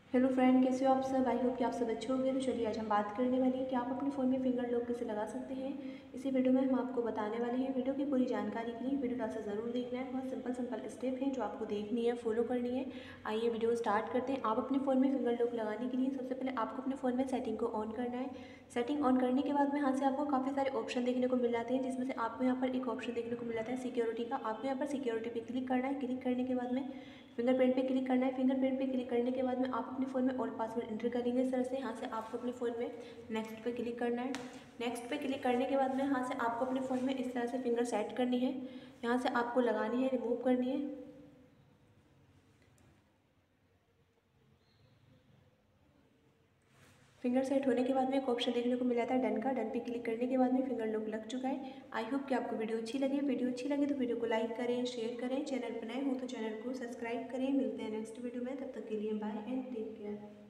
Hello friend, कैसे हो आप सब। आई होप कि आप सब अच्छे होंगे। तो चलिए आज हम बात करने वाले हैं कि आप अपने फ़ोन में फिंगर लॉक कैसे लगा सकते हैं। इसी वीडियो में हम आपको बताने वाले हैं। वीडियो की पूरी जानकारी के लिए वीडियो लास्ट तक ज़रूर देखना है। बहुत सिंपल स्टेप हैं जो आपको देखनी है, फॉलो करनी है। आइए वीडियो स्टार्ट करते हैं। आप अपने फ़ोन में फिंगर लॉक लगाने के लिए सबसे पहले आपको अपने फ़ोन में सेटिंग को ऑन करना है। सेटिंग ऑन करने के बाद में यहाँ से आपको काफ़ी सारे ऑप्शन देखने को मिल जाते हैं, जिसमें से आपको यहाँ पर एक ऑप्शन देखने को मिल जाता है सिक्योरिटी का। आपको यहाँ पर सिक्योरिटी पे क्लिक करना है। क्लिक करने के बाद में फिंगरप्रिंट पे क्लिक करना है। फिंगरप्रिंट पे क्लिक करने के बाद में आप अपने फ़ोन में ऑल पासवर्ड एंटर करेंगे इस तरह से। यहाँ से आपको अपने फ़ोन में नेक्स्ट पे क्लिक करना है। नेक्स्ट पे क्लिक करने के बाद में यहाँ से आपको अपने फ़ोन में इस तरह से फिंगर सेट करनी है। यहाँ से आपको लगानी है, रिमूव करनी है। फिंगर सेट होने के बाद में एक ऑप्शन देखने को मिल जाता है डन का। डन पे क्लिक करने के बाद में फिंगर लॉक लग चुका है। आई होप कि आपको वीडियो अच्छी लगी। वीडियो अच्छी लगे तो वीडियो को लाइक करें, शेयर करें। चैनल पर नए हो तो चैनल को सब्सक्राइब करें। मिलते हैं नेक्स्ट वीडियो में, तब तक के लिए बाय एंड टेक केयर।